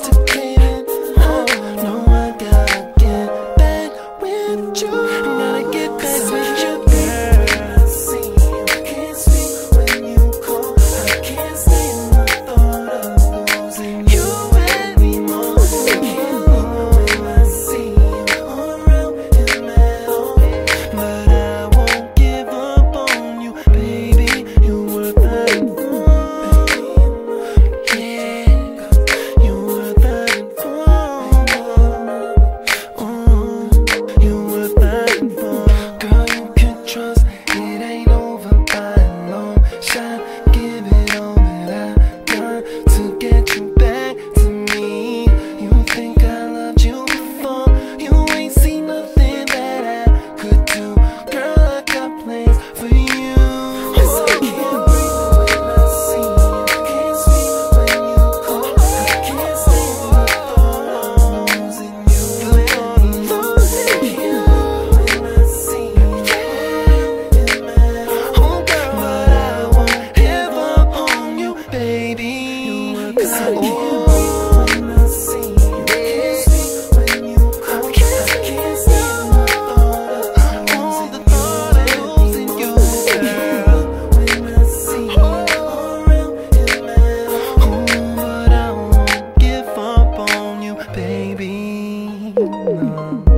intoxicated. No, I gotta get back with you. I gotta get back with you, girl. I see you, can't sleep when you call. I can't stay in the thought of losing you anymore. I can't leave when I see you around in that home. But I won't give up on you, baby. You're worth it. Baby, no.